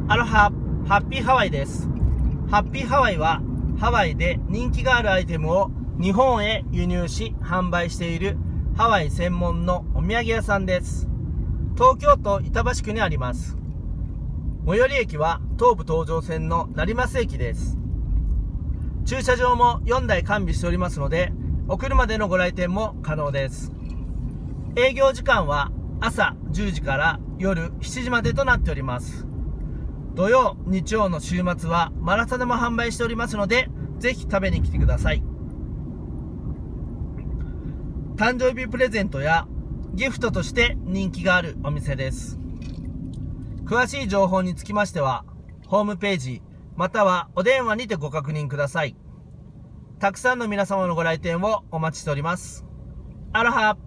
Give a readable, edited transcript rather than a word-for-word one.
アロハ、ハッピーハワイです。ハッピーハワイはハワイで人気があるアイテムを日本へ輸入し販売しているハワイ専門のお土産屋さんです。東京都板橋区にあります。最寄り駅は東武東上線の成増駅です。駐車場も4台完備しておりますので、お車でのご来店も可能です。営業時間は朝10時から夜7時までとなっております。土曜、日曜の週末はマラサダも販売しておりますので、ぜひ食べに来てください。誕生日プレゼントやギフトとして人気があるお店です。詳しい情報につきましては、ホームページまたはお電話にてご確認ください。たくさんの皆様のご来店をお待ちしております。アロハ。